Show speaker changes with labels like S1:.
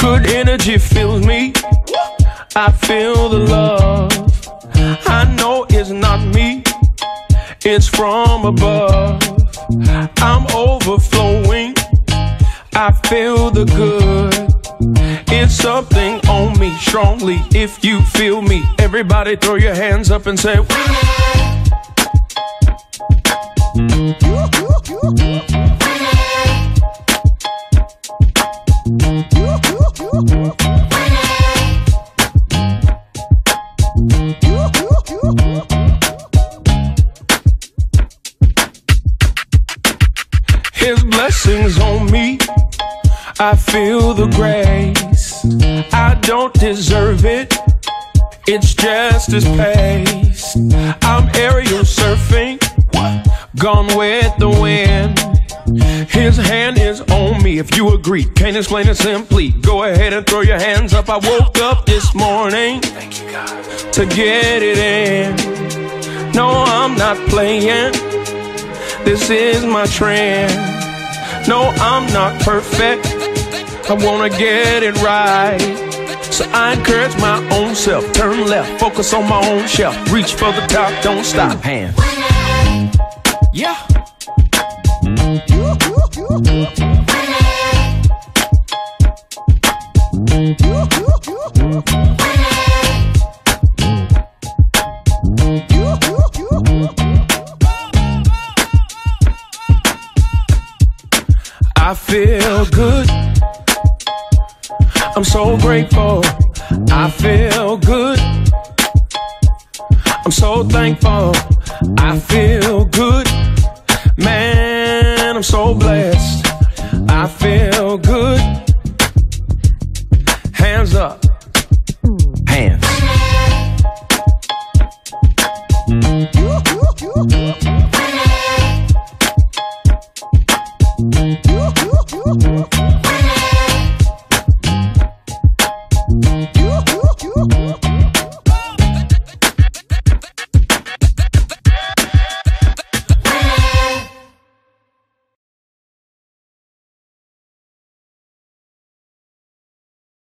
S1: Good energy fills me. I feel the love. I know it's not me, it's from above. I'm overflowing. I feel the good. It's something on me strongly. If you feel me, everybody throw your hands up and say, His blessings on me. I feel the grace. I don't deserve it, it's just his pace. I'm aerial surfing, gone with the wind. His hand is on me, if you agree. Can't explain it simply. Go ahead and throw your hands up. I woke up this morning to get it in. No, I'm not playing. This is my trend. No, I'm not perfect. I wanna get it right. So I encourage my own self. Turn left, focus on my own shelf. Reach for the top, don't stop. Hands. Yeah. I feel good. I'm so grateful. I feel good. I'm so thankful. I feel good. Man, I'm so blessed. I feel